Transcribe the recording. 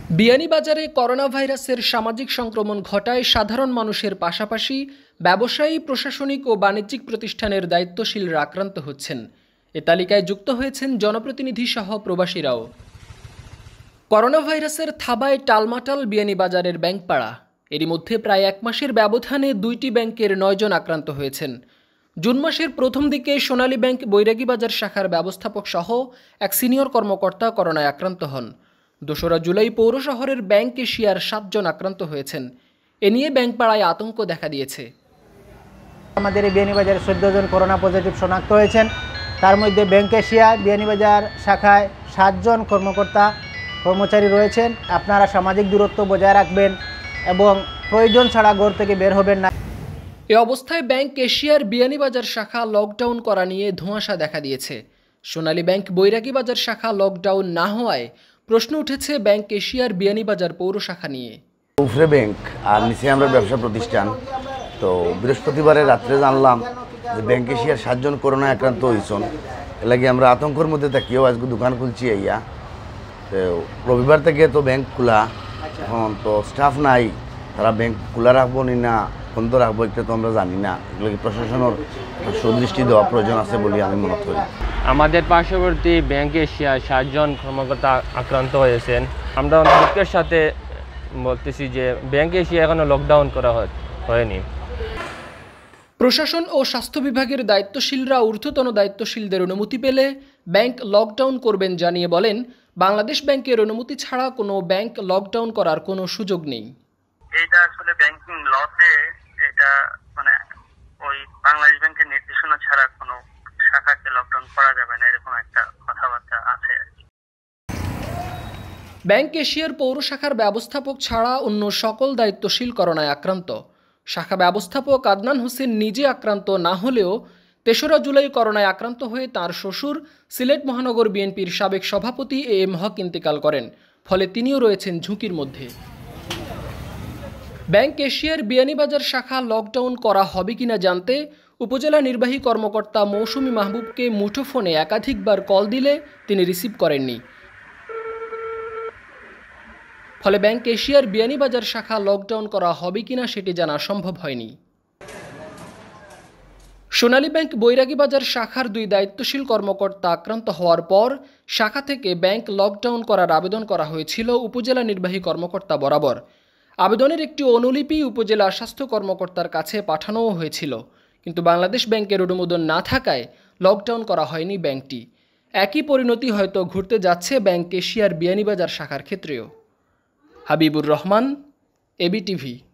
বিয়ানীবাজারে করোনা ভাইরাসের সামাজিক সংক্রমণ ঘটায় সাধারণ মানুষের পাশাপাশি ব্যবসায়ী, প্রশাসনিক ও বাণিজ্যিক প্রতিষ্ঠানের দায়িত্বশীলরা আক্রান্ত হচ্ছেন। এ তালিকায় যুক্ত হয়েছেন জনপ্রতিনিধি সহ প্রবাসীরাও। করোনা ভাইরাসের থাবায় টালমাটাল বিয়ানীবাজারের ব্যাংকপাড়া। এরই মধ্যে প্রায় এক মাসের ব্যবধানে 2টি ব্যাংকের 9 জন আক্রান্ত হয়েছেন। জুন মাসের প্রথম দিকে সোনালী ব্যাংক বৈরাগীবাজার শাখার ব্যবস্থাপক সহ এক সিনিয়র কর্মকর্তা করোনায় আক্রান্ত হন। 2রা জুলাই পৌর শহরের ব্যাংক ক্যাশিয়ার 7 জন আক্রান্ত হয়েছেন। এ নিয়ে ব্যাংকপাড়ায় আতঙ্ক দেখা দিয়েছে। আমাদের এই বিয়ানীবাজারে 14 জন করোনা পজিটিভ শনাক্ত হয়েছেন। তার মধ্যে ব্যাংক ক্যাশিয়ার বিয়ানীবাজার শাখায় 7 জন কর্মচারী রয়েছেন। আপনারা সামাজিক দূরত্ব বজায় রাখবেন এবং প্রয়োজন ছাড়া ঘর থেকে বের হবেন না। এ অবস্থায় ব্যাংক ক্যাশিয়ার বিয়ানীবাজার শাখা লকডাউন করা নিয়ে ধোঁয়াশা দেখা দিয়েছে। সোনালী ব্যাংক বৈরাগীবাজার শাখা লকডাউন না হওয়ায় প্রশ্ন উঠেছে ব্যাংক ক্যাশিয়ার বিয়ানীবাজার পৌর শাখা নিয়ে। উপরে ব্যাংক আর নিচে আমরা ব্যবসা প্রতিষ্ঠান। তো বৃহস্পতিবারে রাত্রে জানলাম যে ব্যাংক ক্যাশিয়ার 7 জন করোনায় আক্রান্ত হয়েছেন। এর লাগে আমরা আতঙ্কের মধ্যে থাকিও আজকে দোকান খুলছি। তো রবিবার থেকে তো ব্যাংক খোলা, এখন তো স্টাফ নাই, তারা ব্যাংক খোলা রাখবো না বন্ধ রাখবো এটা তো আমরা জানি না। এগুলো প্রশাসনের সুদৃষ্টি দেওয়া প্রয়োজন আছে বলে আমি মনে করি। আমাদের পার্শ্ববর্তী ব্যাংকে 7 জন কর্মকর্তা আক্রান্ত হয়েছেন। আমরা দুঃখের সাথে বলতেছি যে ব্যাংকে এখনো লকডাউন করা হয়নি। প্রশাসন ও স্বাস্থ্য বিভাগের দায়িত্বশীলরা ঊর্ধ্বতন দায়িত্বশীলদের অনুমতি পেলে ব্যাংক লকডাউন করবেন জানিয়ে বলেন, বাংলাদেশ ব্যাংকের অনুমতি ছাড়া কোনো ব্যাংক লকডাউন করার কোনো সুযোগ নেই। এটা আসলে ব্যাংকিং লতে এটা মানে ওই বাংলাদেশ ব্যাংকের নির্দেশনা ছাড়া কোনো শাখাকে লকডাউন করা যাবে না, এরকম একটা কথাবার্তা আছে আর কি। ব্যাংক ক্যাশিয়ার পৌর শাখার ব্যবস্থাপক ছাড়া অন্য সকল দায়িত্বশীল করোনায় আক্রান্ত। শাখা ব্যবস্থাপক আদনান হোসেন নিজে আক্রান্ত না হলেও 3রা জুলাই করোনায় আক্রান্ত হয়ে তার শ্বশুর সিলেট মহানগর বিএনপির সাবেক সভাপতি AM হক ইন্তেকাল করেন। ফলে তিনিও রয়েছেন ঝুঁকির মধ্যে। ব্যাংক ক্যাশিয়ার বিয়ানীবাজার শাখা লকডাউন করা হবে কিনা জানতে উপজেলা নির্বাহী কর্মকর্তা মৌসুমী মাহবুবকে মুঠোফোনে একাধিকবার কল দিলে তিনি রিসিভ করেননি। ফলে ব্যাংক ক্যাশিয়ার বিয়ানীবাজার শাখা লকডাউন করা হবে কিনা সেটি জানা সম্ভব হয়নি। সোনালী ব্যাংক বৈরাগীবাজার শাখার 2 দায়িত্বশীল কর্মকর্তা আক্রান্ত হওয়ার পর শাখা থেকে ব্যাংক লকডাউন করার আবেদন করা হয়েছিল উপজেলা নির্বাহী কর্মকর্তা বরাবর। আবেদনের একটি অনুলিপি উপজেলা স্বাস্থ্য কর্মকর্তার কাছে পাঠানোও হয়েছিল, কিন্তু বাংলাদেশ ব্যাংকের অনুমোদন না থাকায় লকডাউন করা হয়নি ব্যাংকটি। একই পরিণতি হয়তো ঘটতে যাচ্ছে ব্যাংক ক্যাশিয়ার বিয়ানীবাজার শাখার ক্ষেত্রেও। হাবিবুর রহমান, ABtv।